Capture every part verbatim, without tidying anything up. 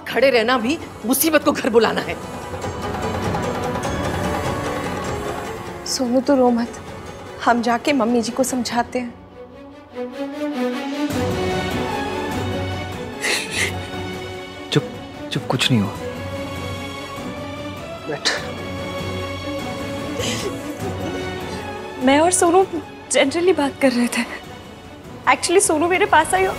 खड़े रहना भी मुसीबत को घर बुलाना है। सोनू तो रो मत, हम जाके मम्मी जी को समझाते हैं। चुप चुप, कुछ नहीं हुआ। बैठ। मैं और सोनू जनरली बात कर रहे थे। एक्चुअली सोनू मेरे पास आई हो।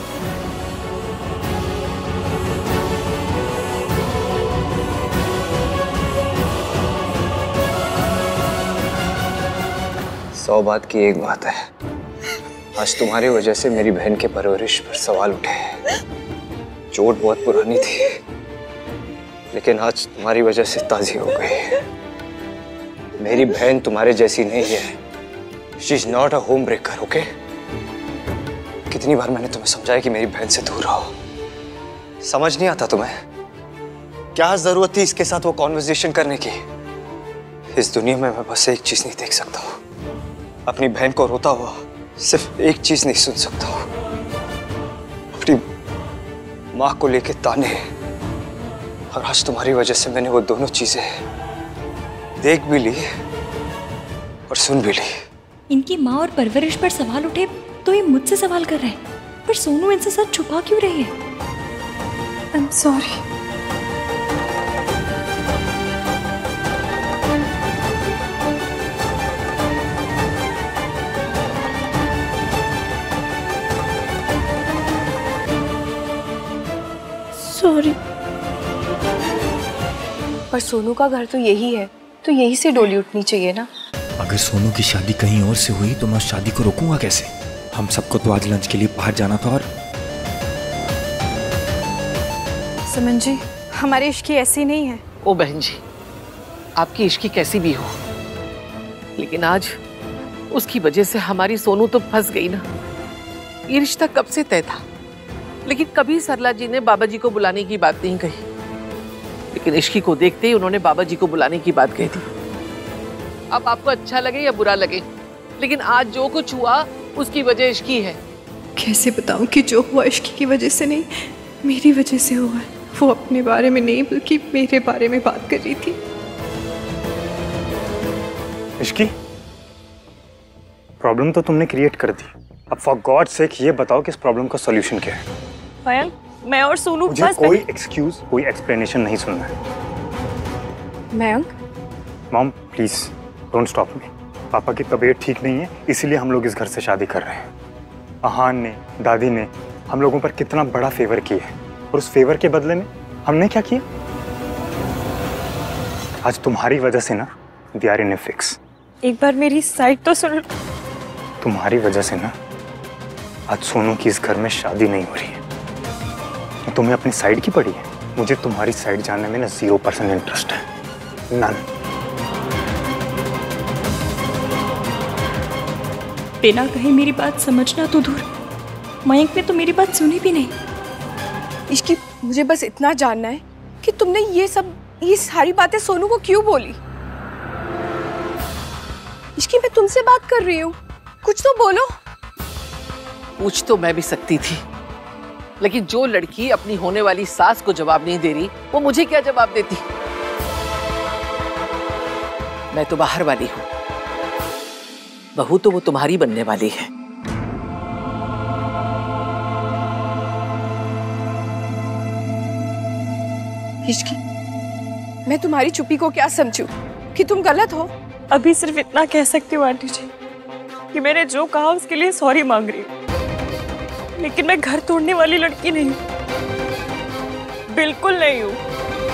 सौ बात की एक बात है, आज तुम्हारी वजह से मेरी बहन के परवरिश पर सवाल उठे। चोट बहुत पुरानी थी, लेकिन आज तुम्हारी वजह से ताज़ी हो गई। मेरी बहन तुम्हारे जैसी नहीं है। She is not a home breaker, okay? कितनी बार मैंने तुम्हें समझाया कि मेरी बहन से दूर रहो, समझ नहीं आता तुम्हें? क्या जरूरत थी इसके साथ वो कॉन्वर्सेशन करने की? इस दुनिया में मैं बस एक चीज नहीं देख सकता हूँ, अपनी बहन को रोता हुआ। सिर्फ एक चीज नहीं सुन सकता हूँ, अपनी माँ को लेके ताने। और आज तुम्हारी वजह से मैंने वो दोनों चीजें देख भी ली और सुन भी ली। इनकी माँ और परवरिश पर सवाल उठे तो ये मुझसे सवाल कर रहे हैं, पर सोनू इनसे सच छुपा क्यों रही है? I am sorry. सॉरी। पर सोनू का घर तो यही है, तो यही से डोली उठनी चाहिए ना। अगर सोनू की शादी कहीं और से हुई तो मैं उस शादी को रोकूंगा कैसे? हम सबको तो आज लंच के लिए बाहर जाना था। और समन जी, हमारी इश्की ऐसी नहीं है। ओ बहन जी, आपकी इश्की कैसी भी हो, लेकिन आज उसकी वजह से हमारी सोनू तो फंस गई ना। ये रिश्ता कब से तय था, लेकिन कभी सरला जी ने बाबा जी को बुलाने की बात नहीं कही। लेकिन इश्की को देखते ही उन्होंने बाबा जी को बुलाने की बात कही थी। अब आपको अच्छा लगे या बुरा लगे, लेकिन आज जो कुछ हुआ उसकी वजह इश्की है। कैसे बताऊं कि जो हुआ इश्की की वजह से नहीं, मेरी वजह से हुआ है। वो अपने बारे में नहीं बल्कि मेरे बारे में बात कर रही थी। इश्की, प्रॉब्लम तो तुमने क्रिएट कर दी। अब फॉर गॉड सेक ये बताओ कि इस प्रॉब्लम का सॉल्यूशन क्या है? मयंक, मैं और सोनू मुझे बस कोई एक्सक्यूज, कोई एक्सप्लेनेशन नहीं सुनना है। Mayank, mom please don't stop me. पापा की तबीयत ठीक नहीं है, इसीलिए हम लोग इस घर से शादी कर रहे हैं। अहान ने, दादी ने हम लोगों पर कितना बड़ा फेवर किया है, और उस फेवर के बदले में हमने क्या किया? आज तुम्हारी वजह से ना they are in a fix. एक बार मेरी साइड तो सुन। तुम्हारी वजह से ना आज सोनू की इस घर में शादी नहीं हो रही है। तुम्हें अपनी साइड की पड़ी है। मुझे तुम्हारी साइड जानने में ना जीरो परसेंट इंटरेस्ट है, नन। बिना कहीं मेरी बात समझना तो दूर, मयंक ने तो मेरी बात सुनी भी नहीं। इश्की, मुझे बस इतना जानना है कि तुमने ये सब, ये सारी बातें सोनू को क्यों बोली? इश्की, मैं तुमसे बात कर रही हूँ, कुछ तो बोलो। पूछ तो मैं भी सकती थी, लेकिन जो लड़की अपनी होने वाली सास को जवाब नहीं दे रही, वो मुझे क्या जवाब देती? मैं तो बाहर वाली हूं, बहू तो वो तुम्हारी बनने वाली है। इश्की, मैं तुम्हारी चुप्पी को क्या समझूं कि तुम गलत हो? अभी सिर्फ इतना कह सकती हूँ आंटी जी कि मैंने जो कहा उसके लिए सॉरी मांग रही हूँ, लेकिन मैं घर तोड़ने वाली लड़की नहीं हूँ, बिल्कुल नहीं हूँ।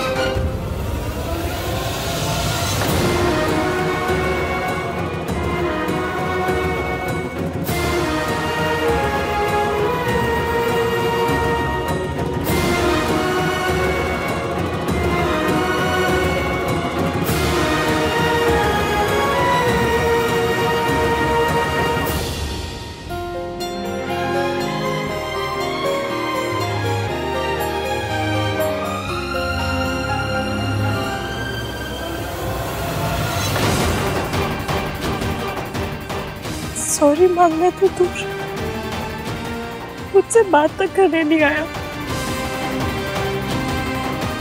सॉरी मांगना तो दूर, मुझसे बात तक करने नहीं आया।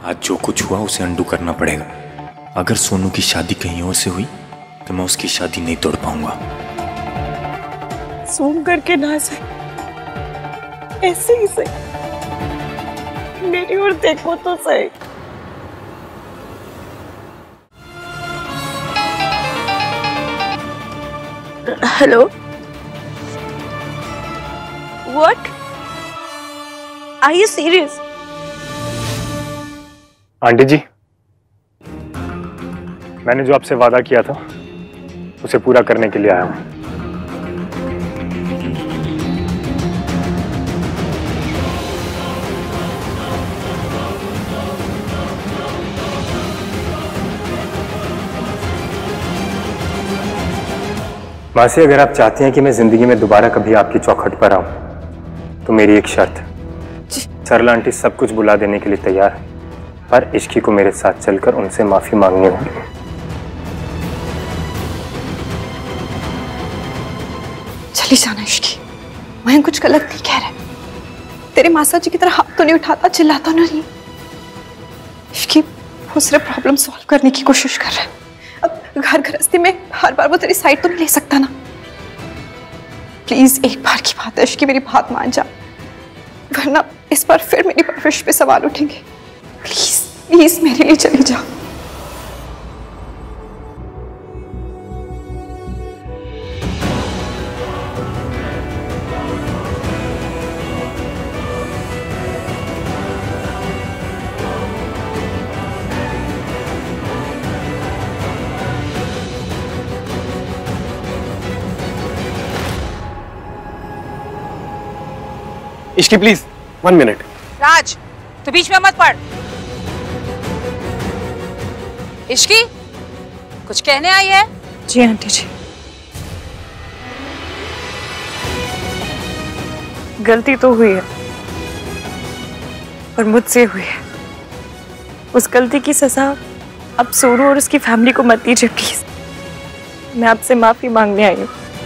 आज जो कुछ हुआ उसे अंडू करना पड़ेगा। अगर सोनू की शादी कहीं और से हुई तो मैं उसकी शादी नहीं तोड़ पाऊंगा। सूम करके ना सही, ऐसे ही सही, मेरी ओर देखो तो सही। Hello, what? Are you serious? Aunty ji, मैंने जो आपसे वादा किया था उसे पूरा करने के लिए आया हूं। मासी, अगर आप चाहती हैं कि मैं जिंदगी में दोबारा कभी आपकी चौखट पर आऊं तो मेरी एक शर्त है। सरला आंटी सब कुछ बुला देने के लिए तैयार है, पर इश्की को मेरे साथ चलकर उनसे माफी मांगनी होगी। चली जाना इश्की, मैं कुछ गलत नहीं कह रहा। तेरे मासा जी की तरह हाथ तो नहीं उठाता, चिल्लाता नहीं। इश्की वो सिर्फ प्रॉब्लम सॉल्व करने की कोशिश कर रहा है। अब घर गृहस्थी में हर बार वो तेरी साइड तो नहीं ले सकता ना। प्लीज एक बार की बात है इश्की, मेरी बात मान जा, वरना इस बार फिर मेरी परवरिश पे सवाल उठेंगे। प्लीज प्लीज मेरे लिए चली जा। Ishki please one minute. Raj, तू बीच में मत पड़। इश्की, कुछ कहने आई है? जी आंटी जी, गलती तो हुई है और मुझसे हुई है। उस गलती की सजा अब सोनू और उसकी फैमिली को मत दीजिए प्लीज। मैं आपसे माफी मांगने आई हूँ।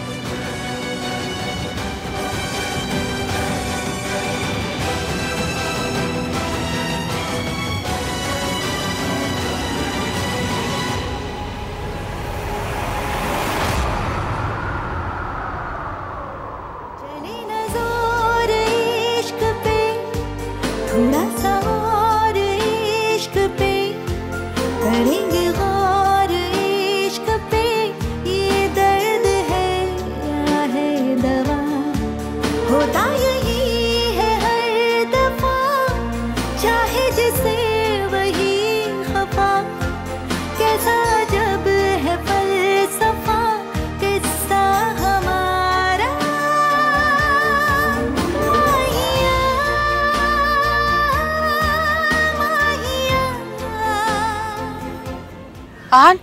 आहान,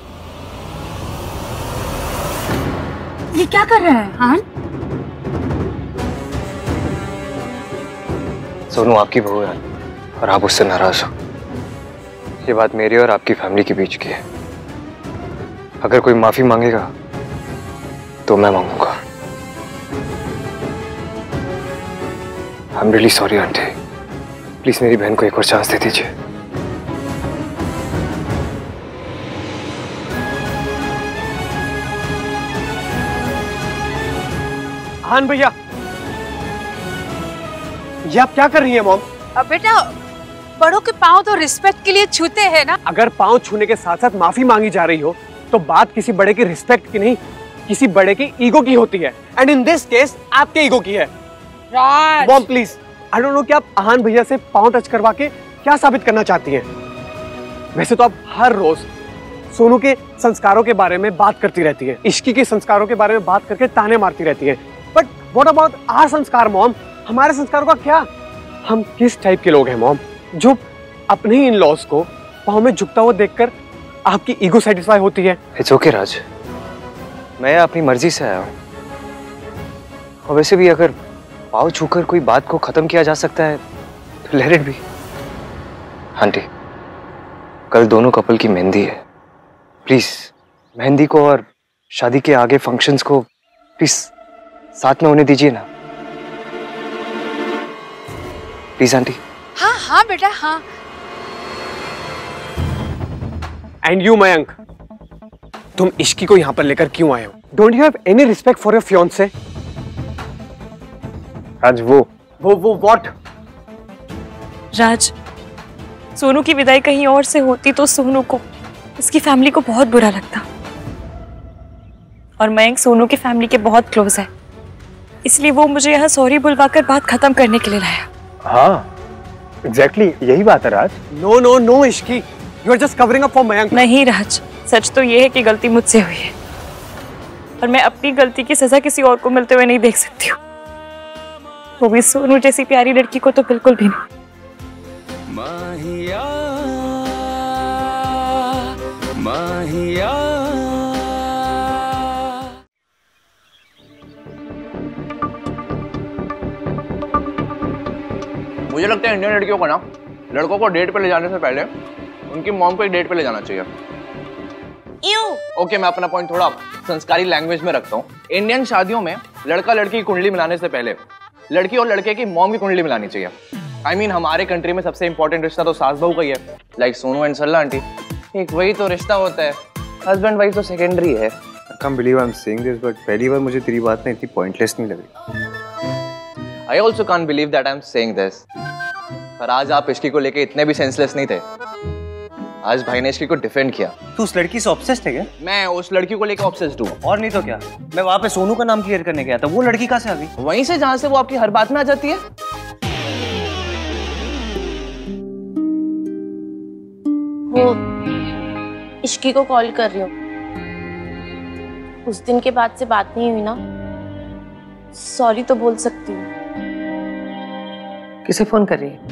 ये क्या कर रहे हैं आहान? सोनू आपकी बहू है और आप उससे नाराज हो। ये बात मेरी और आपकी फैमिली के बीच की है। अगर कोई माफी मांगेगा तो मैं मांगूंगा। I am really sorry aunty, please मेरी बहन को एक और चांस दे दीजिए। आहान भैया, ये आप क्या कर रही हैं मॉम? अब बेटा, बड़ों के पाँव तो रिस्पेक्ट के लिए छूते हैं ना। अगर पाँव छूने के साथ साथ माफी मांगी जा रही हो तो बात किसी बड़े की रिस्पेक्ट की नहीं, किसी बड़े की ईगो की होती है। एंड इन दिस केस आपके ईगो की है। Raj, mom please, I don't know कि आप आहान भैया से पाँव टच करवा के क्या साबित करना चाहती हैं। वैसे तो आप हर रोज सोनू के संस्कारों के बारे में बात करती रहती है, इश्की के संस्कारों के बारे में बात करके ताने मारती रहती है, but what about our sanskar mom? हमारे संस्कारों का क्या? हम किस टाइप के लोग हैं मॉम, जो अपने ही इन लॉज को पाँव में झुकता हुआ देखकर आपकी ईगो सेटिस्फाई होती है? इट्स ओके राज, मैं अपनी मर्जी से आया हूँ। और वैसे भी अगर पाँव छूकर कोई बात को खत्म किया जा सकता है तो लेट इट बी। आंटी, कल दोनों कपल की मेहंदी है, प्लीज मेहंदी को और शादी के आगे फंक्शंस को प्लीज साथ में होने दीजिए ना, प्लीज आंटी। हाँ हाँ बेटा हाँ। एंड यू मयंक, तुम इश्की को यहाँ पर लेकर क्यों आए हो? Don't you have any respect for your fiance? आज वो वो वो व्हाट? राज, सोनू की विदाई कहीं और से होती तो सोनू को, उसकी फैमिली को बहुत बुरा लगता। और मयंक सोनू की फैमिली के बहुत क्लोज है, इसलिए वो मुझे यहाँ सॉरी बुलवाकर बात खत्म करने के लिए लाया। हाँ एग्जैक्टली exactly, यही बात है Raj. No no no Ishki, you are just covering up for Mayank. नहीं राज, सच तो ये है कि गलती मुझसे हुई है और मैं अपनी गलती की सजा किसी और को मिलते हुए नहीं देख सकती हूँ, वो भी सोनू जैसी प्यारी लड़की को तो बिल्कुल भी नहीं। माहिया, माहिया। मुझे लगता है इंडियन लड़कियों को ना लड़कों को डेट पे ले जाने से पहले उनकी मॉम को एक डेट पे ले जाना चाहिए। ओके okay, मैं अपना पॉइंट थोड़ा संस्कारी लैंग्वेज में रखता हूँ। इंडियन शादियों में लड़का लड़की की कुंडली मिलाने से पहले लड़की और लड़के की मॉम की कुंडली मिलानी चाहिए। आई I मीन mean, हमारे कंट्री में सबसे इंपॉर्टेंट रिश्ता तो सास बहू का ही है, like Sonu and Sarla aunty. एक वही तो रिश्ता होता है, हस्बैंड वाइफ तो सेकेंडरी है। I can't believe I'm saying this, but पहली बार मुझे तेरी बात ना इतनी पॉइंटलेस नहीं लग रही। I also can't believe that I'm saying this. पर आज आप इश्की को लेके इतने भी सेंसलेस नहीं थे। आज भाई ने इश्की को डिफेंड किया। तू उस लड़की से ऑब्सेस्ड है क्या? मैं उस लड़की को लेके ऑब्सेस्ड हूँ। और नहीं तो क्या, मैं वहाँ पे सोनू का नाम क्लियर करने गया था। वो लड़की कहाँ से आ गई? वहीं से जहाँ से वो आपकी हर बात में आ जाती है। वो इश्की को कॉल कर रही हूँ। उस दिन के बाद से बात नहीं हुई ना, सॉरी तो बोल सकती हूँ। किसे फोन कर रही है?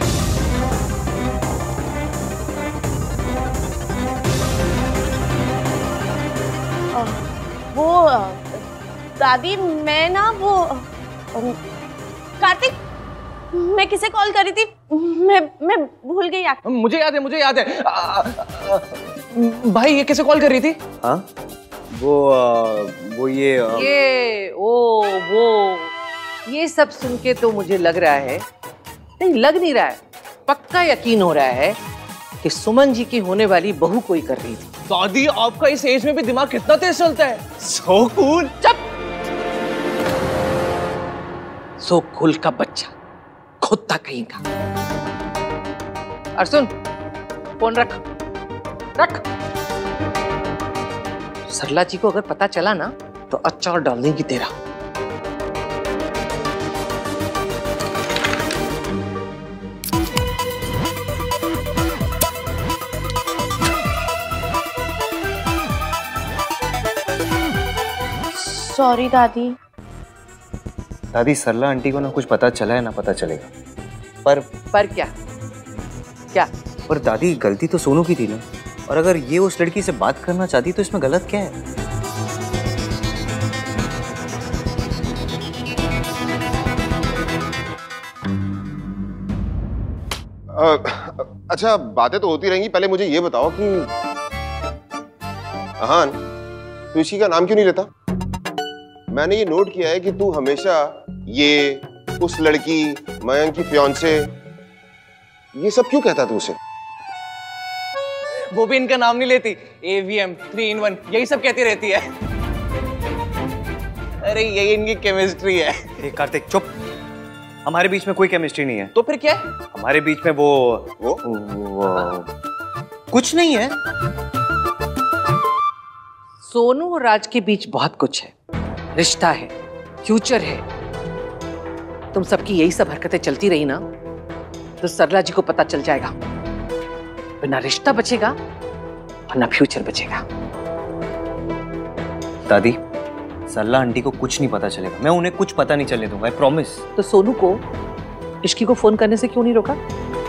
वो दादी, मैं ना वो कार्तिक, मैं किसे कॉल करी थी, मैं मैं भूल गई यार। मुझे याद है, मुझे याद है। आ, आ, आ, भाई ये किसे कॉल कर रही थी? हाँ वो आ, वो ये आ... ये ओ वो ये सब सुन के तो मुझे लग रहा है, नहीं लग नहीं रहा है, पक्का यकीन हो रहा है कि सुमन जी की होने वाली बहू कोई कर रही थी। दादी आपका इस एज में भी दिमाग कितना तेज चलता है। So cool. चुप। सो कूल का बच्चा, खुद कहीं का। और सुन, फोन रख रख। सरला जी को अगर पता चला ना तो अचार डाल देंगी तेरा। सॉरी दादी। दादी सरला आंटी को ना कुछ पता चला है ना पता चलेगा, पर पर क्या क्या पर दादी गलती तो सोनू की थी ना, और अगर ये उस लड़की से बात करना चाहती तो इसमें गलत क्या है? आ, अच्छा बातें तो होती रहेंगी, पहले मुझे ये बताओ कि अहान, तू इश्की का नाम क्यों नहीं लेता? मैंने ये नोट किया है कि तू हमेशा ये, उस लड़की, मयंक की फियांसे, ये सब क्यों कहता तू उसे? वो भी इनका नाम नहीं लेती। A V M, three in one, यही सब कहती रहती है। अरे यही इनकी केमिस्ट्री है। ए कार्तिक चुप, हमारे बीच में कोई केमिस्ट्री नहीं है। तो फिर क्या है? हमारे बीच में वो वो, वो कुछ नहीं है। सोनू और राज के बीच बहुत कुछ है, रिश्ता है, फ्यूचर है। तुम सबकी यही सब हरकतें चलती रही ना तो सरला जी को पता चल जाएगा, बिना रिश्ता बचेगा और ना फ्यूचर बचेगा। दादी सरला आंटी को कुछ नहीं पता चलेगा, मैं उन्हें कुछ पता नहीं चलने दूंगा, आई प्रॉमिस। तो सोनू को इश्की को फोन करने से क्यों नहीं रोका?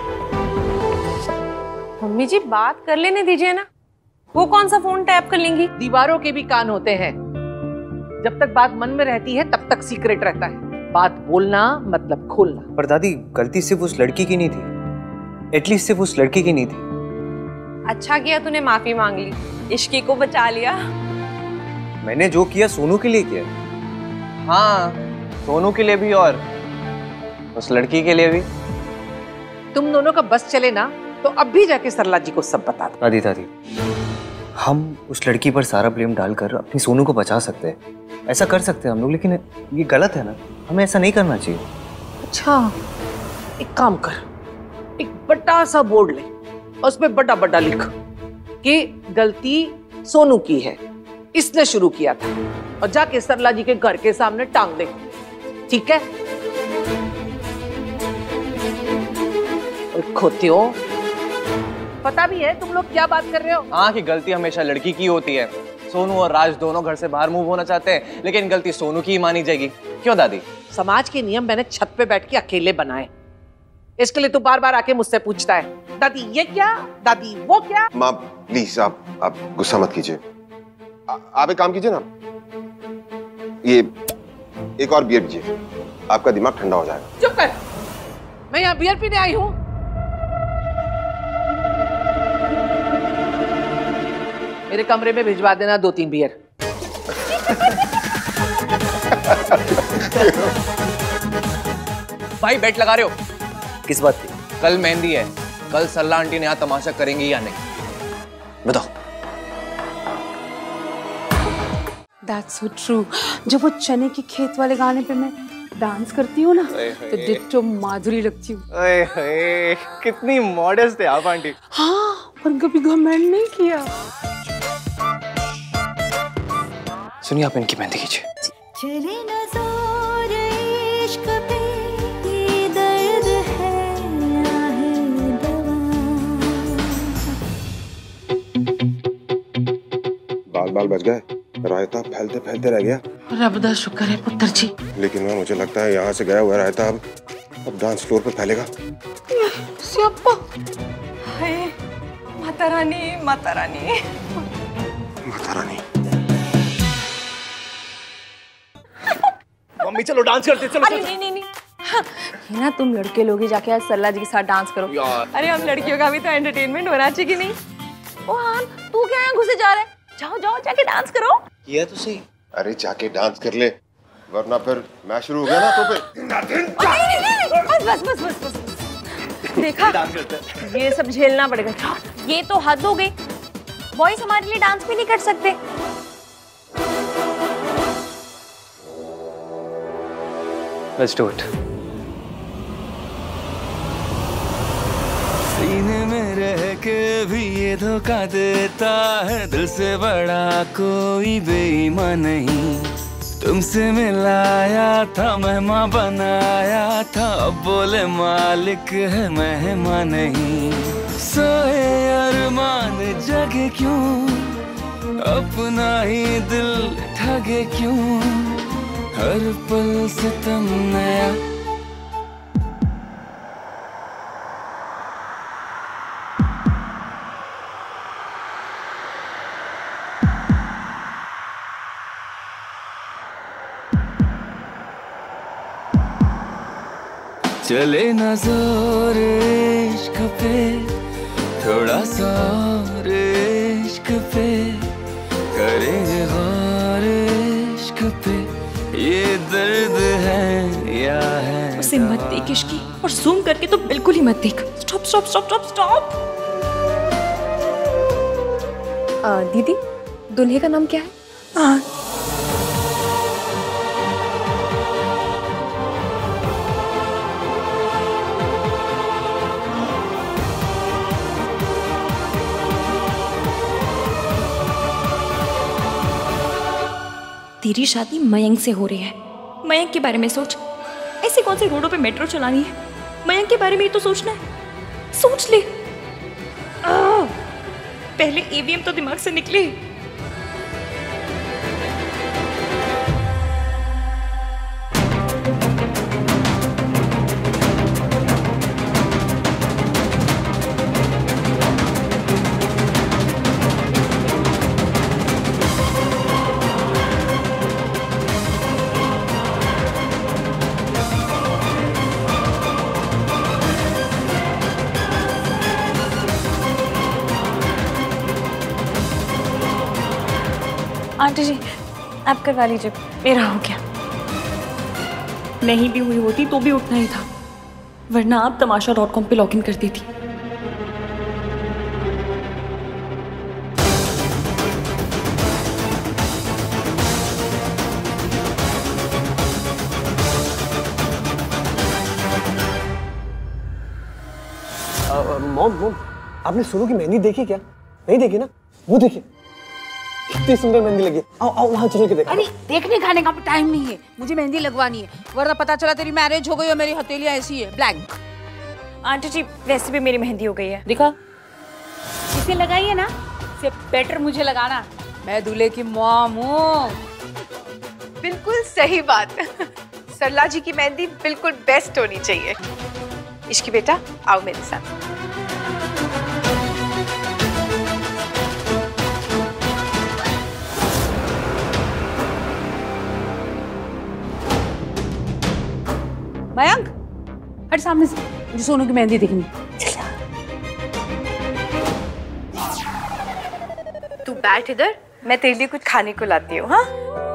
मम्मी जी बात कर लेने दीजिए ना, वो कौन सा फोन टैप कर लेंगी? दीवारों के भी कान होते हैं, जब तक बात मन में रहती है तब तक सीक्रेट रहता है। बात बोलना मतलब खोलना। पर दादी गलती सिर्फ उस लड़की की नहीं थी, एटलीस्ट सिर्फ उस लड़की की नहीं थी। अच्छा किया तूने माफी मांग ली, इश्की को बचा लिया। मैंने जो किया सोनू के लिए किया। हाँ, सोनू के लिए भी और उस लड़की के लिए भी। तुम दोनों का बस चले ना तो अब भी जाके सरला जी को सब बता दो। दादी दादी हम उस लड़की पर सारा ब्लेम डालकर अपनी सोनू को बचा सकते हैं, ऐसा कर सकते हैं हम लोग, लेकिन ये गलत है ना, हमें ऐसा नहीं करना चाहिए। अच्छा एक काम कर, एक बड़ा सा बोर्ड ले, उसमें बड़ा बड़ा लिख कि गलती सोनू की है, इसने शुरू किया था, और जाके सरला जी के घर के सामने टांग दे, ठीक है? खोतियों, पता भी है तुम लोग क्या बात कर रहे हो? हाँ कि गलती हमेशा लड़की की होती है। सोनू और राज दोनों घर से बाहर मूव होना चाहते हैं, लेकिन गलती सोनू की ही मानी जाएगी। क्यों दादी? समाज के नियम मैंने छत पे बैठ के अकेले बनाए, इसके लिए तू बार बार आके मुझसे पूछता है दादी ये क्या, दादी वो क्या। माँ प्लीज आप आप गुस्सा मत कीजिए, आप एक काम कीजिए ना, ये एक और बियर पीजिए, आपका दिमाग ठंडा हो जाएगा। चुप कर, मैं यहाँ बियर पीने आई हूँ। मेरे कमरे में भिजवा देना दो तीन बियर। भाई बेट लगा रहे हो? किस बात की? कल मेहंदी है, कल सरला आंटी ने यहाँ तमाशा करेंगी या नहीं? बताओ। That's so true. जब वो चने की खेत वाले गाने पे मैं डांस करती हूँ ना, तो डिट्टो माधुरी लगती हूँ। कितनी मॉडेस्ट है आप आंटी। हाँ, पर कभी घमंड नहीं किया। सुनिए, आप इनकी मेहंदी कीजिए। चले ना जोर इश्क पे, ये दर्द है आहे दवा। बाल बाल बच गए, रायता फैलते फैलते रह गया। रब दा शुक्र है पुत्र जी। लेकिन मैं मुझे लगता है यहाँ से गया हुआ रायता अब अब डांस फ्लोर पे फैलेगा। हाय माता रानी, माता रानी, माता रानी। मम्मी चलो डांस करते, चलो। अरे नहीं नहीं नहीं, हाँ, ये ना तुम लड़के लोग ही जाके आज सरला जी के साथ डांस करो यार। अरे हम लड़कियों का भी तो एंटरटेनमेंट होना चाहिए कि नहीं? ओ हाँ, तू क्या यहाँ घुसे जा रहा है? जाओ जाओ जाके डांस करो। किया तो सही। अरे जाके डांस कर ले, वरना फिर मैच शुरू हो गया ना तो फिर। नहीं नहीं नहीं, बस बस बस बस बस। देखा, ये सब झेलना पड़ेगा। ये तो हद हो गई, बॉयज हमारे लिए डांस भी नहीं कर सकते। Let's do it. सीने में रह के भी ये धोखा देता है, दिल से बड़ा कोई बेईमान नहीं। तुमसे मिलाया था, मेहमान बनाया था, अब बोले मालिक है मेहमान नहीं। सोए अरमान जगे क्यों, अपना ही दिल ठगे क्यों, हर पल सितम नया। चले ना जोर इश्क पे, थोड़ा सा और इश्क पे, करेंगे गौर इश्क पे, ये दर्द है या है। उसे मत देख इश्की, और जूम करके तो बिल्कुल ही मत देख। Stop stop stop stop stop. दीदी, दुल्हे का नाम क्या है? हाँ। तेरी शादी मयंक से हो रही है, मयंक के बारे में सोच। ऐसे कौन से रोडों पे मेट्रो चलानी है? मयंक के बारे में ही तो सोचना है, सोच ले। आ, पहले ईवीएम तो दिमाग से निकले। आंटी जी, आप करवा लीजिए, मेरा हो गया। नहीं भी हुई होती तो भी उठना ही था, वरना आप तमाशा डॉट कॉम पे लॉग इन कर देती। मॉम मॉम आपने सोनू की मेहंदी देखी क्या? नहीं देखी ना? वो देखिए कितनी सुंदर मेहंदी लगी। आओ आओ वहाँ चल के देखो। अरे देखने खाने का टाइम नहीं है, मुझे मेहंदी लगवानी है, वरना पता चला तेरी मैरिज हो गई और मेरी हथेलियाँ ऐसी है ब्लैंक। आंटी जी वैसे भी मेरी मेहंदी हो गई है। दिखा, इसे लगाइए ना, इससे बेटर मुझे लगाना, मैं दूल्हे की मॉम हूँ। बिल्कुल सही बात। सरला जी की मेहंदी बिल्कुल बेस्ट होनी चाहिए। इश्की बेटा आओ मेरे साथ। मयंक हट सामने से, मुझे सोनू की मेहंदी देखनी। तू बैठ इधर, मैं तेरे लिए कुछ खाने को लाती हूँ। हाँ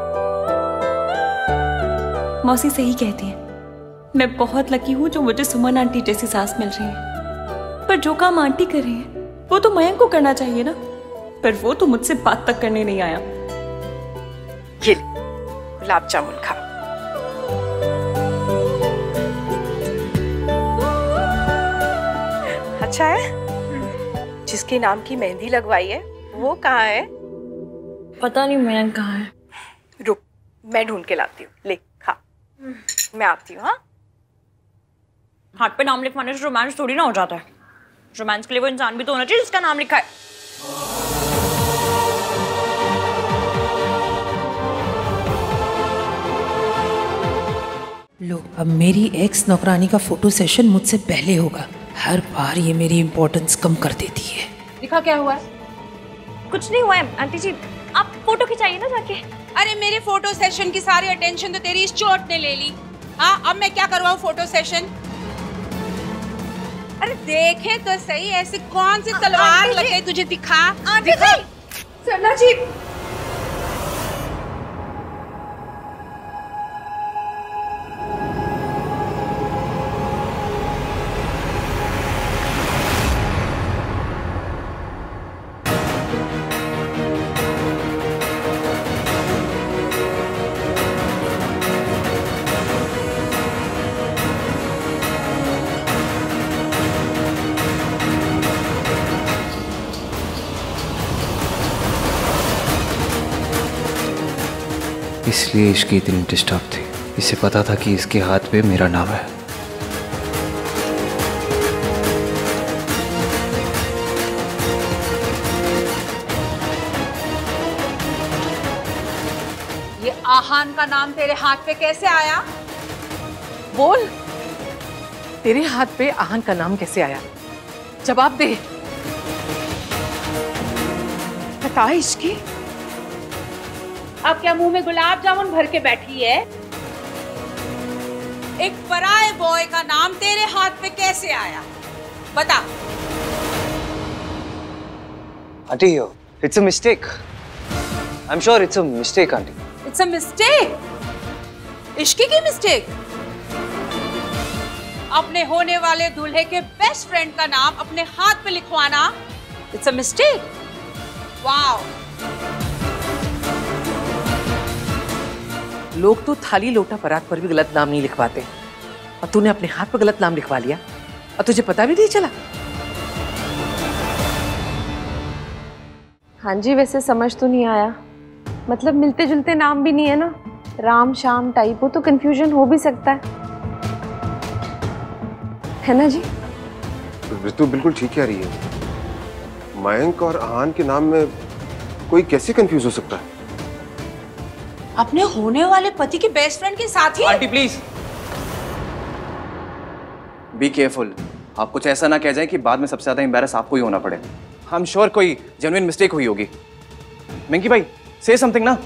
मौसी सही कहती है, मैं बहुत लकी हूँ जो मुझे सुमन आंटी जैसी सास मिल रही है। पर जो काम आंटी कर रही है वो तो मयंक को करना चाहिए ना, पर वो तो मुझसे बात तक करने नहीं आया। ये गुलाब जामुन खा। अच्छा है, जिसके नाम की मेहंदी लगवाई है वो कहाँ है? पता नहीं मयंक कहाँ है। रुक मैं ढूंढ के लाती हूँ, ले खा। मैं आती हूँ। हाँ हाथ पे नाम लिखवाने से रोमांस थोड़ी ना हो जाता है। रोमांस के लिए वो इंसान भी तो होना चाहिए जिसका नाम लिखा है। लो अब मेरी एक्स नौकरानी का फोटो सेशन मुझसे पहले होगा। हर बार ये मेरी इम्पोर्टेंस कम कर देती है। दिखा क्या हुआ है? कुछ नहीं हुआ है आंटी जी, आप फोटो खिंचाइए ना जाके। अरे मेरे फोटो सेशन की सारी अटेंशन तो तेरी इस चोट ने ले ली। हाँ अब मैं क्या करवाऊँ फोटो सेशन? अरे देखे तो सही, ऐसी कौन सी तलवार लग गई तुझे? दिखा दिखा। सरला जी इसलिए इसकी इतनी डिस्टर्ब थी। इसे पता था कि इसके हाथ पे मेरा नाम है। ये आहान का नाम तेरे हाथ पे कैसे आया? बोल, तेरे हाथ पे आहान का नाम कैसे आया? जवाब दे। बता इश्की। अब क्या मुंह में गुलाब जामुन भर के बैठी है? एक पराये बॉय का नाम तेरे हाथ पे कैसे आया? बता। Aunty, it's a mistake. I'm sure it's a mistake, aunty. It's a mistake? Ishki की मिस्टेक? अपने होने वाले दूल्हे के बेस्ट फ्रेंड का नाम अपने हाथ पे लिखवाना It's a mistake? Wow. लोग तो थाली लोटा परात पर भी गलत नाम नहीं लिखवाते, और तूने अपने हाथ पर गलत नाम लिखवा लिया और तुझे पता भी नहीं चला। हाँ जी, वैसे समझ तो नहीं आया, मतलब मिलते जुलते नाम भी नहीं है ना, राम शाम टाइप हो तो कंफ्यूजन हो भी सकता है, है ना जी? ऋतु बिल्कुल ठीक कह रही है। मयंक और आहान के नाम में कोई कैसे कंफ्यूज हो सकता है? अपने होने वाले पति के बेस्ट फ्रेंड के साथ ही? Aunty please be careful. आप कुछ ऐसा ना कह जाए कि बाद में सबसे ज्यादा एम्बैरस आपको ही होना पड़े। आई एम श्योर कोई जेन्युइन मिस्टेक हुई होगी। मंकी भाई से समथिंग ना।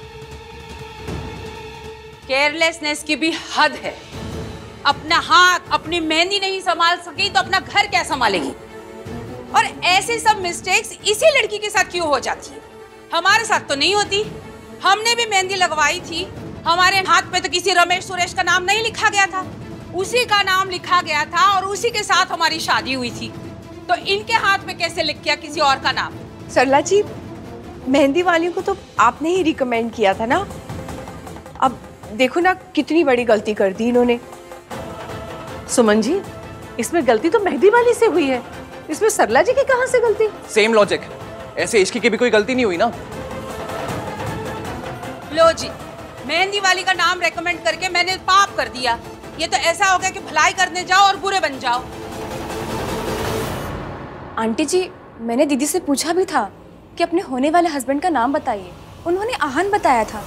केयरलेसनेस की भी हद है। अपना हाथ अपनी मेहंदी नहीं संभाल सकी तो अपना घर क्या संभालेगी? और ऐसे सब मिस्टेक्स इसी लड़की के साथ क्यों हो जाती है? हमारे साथ तो नहीं होती। हमने भी मेहंदी लगवाई थी, हमारे हाथ पे तो किसी रमेश सुरेश का नाम नहीं लिखा गया था, उसी का नाम लिखा गया था और उसी के साथ हमारी शादी हुई थी। तो इनके हाथ में कैसे लिख गया किसी और का नाम? सरला जी, मेहंदी वालियों को तो आपने ही रिकमेंड किया था ना। अब देखो ना कितनी बड़ी गलती कर दी इन्होंने। सुमन जी, इसमें गलती तो मेहंदी वाली से हुई है। इसमें सरला जी की कहाँ से गलती? सेम लॉजिक, ऐसे इश्की की भी कोई गलती नहीं हुई ना। लो जी, मेहंदी वाली का नाम रेकमेंड करके मैंने पाप कर दिया। ये तो ऐसा हो गया कि भलाई करने जाओ और बुरे बन जाओ। आंटी जी, मैंने दीदी से पूछा भी था कि अपने होने वाले हस्बैंड का नाम बताइए। उन्होंने आहान बताया था।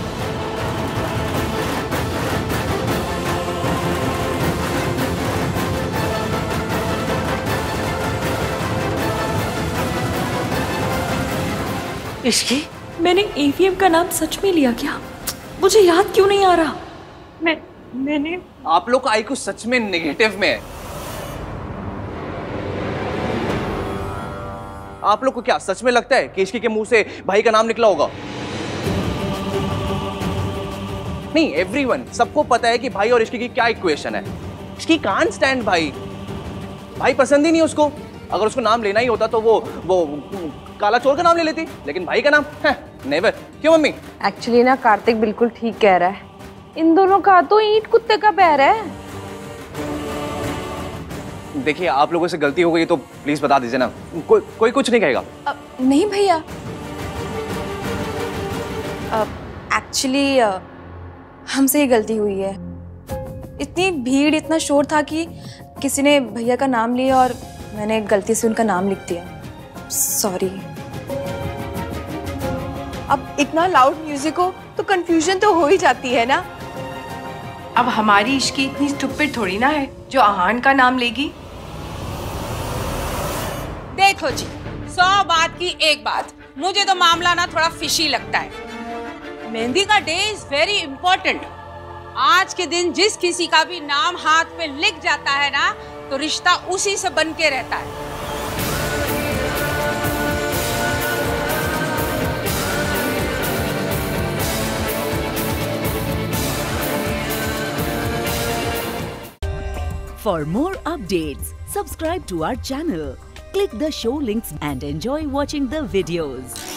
इश्की, मैंने एवीएम का नाम सच में लिया क्या? मुझे याद क्यों नहीं आ रहा? मैं मैंने आप लोग का आईक्यू सच में नेगेटिव में है। आप लोग को क्या सच में लगता है कि इश्की के मुंह से भाई का नाम निकला होगा? नहीं, एवरीवन, सबको पता है कि भाई और इश्की की क्या इक्वेशन है। इश्की कांट स्टैंड भाई। भाई पसंद ही नहीं उसको। अगर उसको नाम लेना ही होता तो वो वो काला चोर का नाम ले लेती, लेकिन भाई का नाम नेवर। क्यों मम्मी? एक्चुअली ना कार्तिक बिल्कुल ठीक कह रहा है। इन दोनों का तो ईंट कुत्ते का पैर है। देखिए, आप लोगों से गलती हो गई तो प्लीज बता दीजिए ना। कोई कोई कुछ नहीं कहेगा। नहीं भैया, एक्चुअली हमसे ही गलती हुई है। इतनी भीड़, इतना शोर था कि किसी ने भैया का नाम लिया और मैंने गलती से उनका नाम लिख दिया। सॉरी। अब इतना लाउड म्यूजिक हो तो कंफ्यूजन तो हो ही जाती है ना। अब हमारी इश्की इतनी स्टूपिड थोड़ी ना है जो आहान का नाम लेगी। देखो जी, सौ बात की एक बात, मुझे तो मामला ना थोड़ा फिशी लगता है। मेहंदी का डे इज वेरी इंपॉर्टेंट। आज के दिन जिस किसी का भी नाम हाथ पे लिख जाता है ना, तो रिश्ता उसी से बन के रहता है। For more updates, subscribe to our channel, click the show links and enjoy watching the videos.